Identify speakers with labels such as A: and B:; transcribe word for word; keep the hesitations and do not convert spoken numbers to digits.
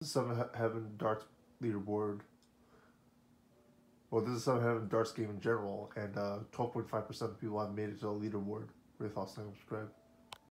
A: Seven Heaven Darts leaderboard. Well, this is Seven Heaven Darts game in general, and uh, twelve point five percent of people have made it to the leaderboard. What are your thoughts? Like, subscribe.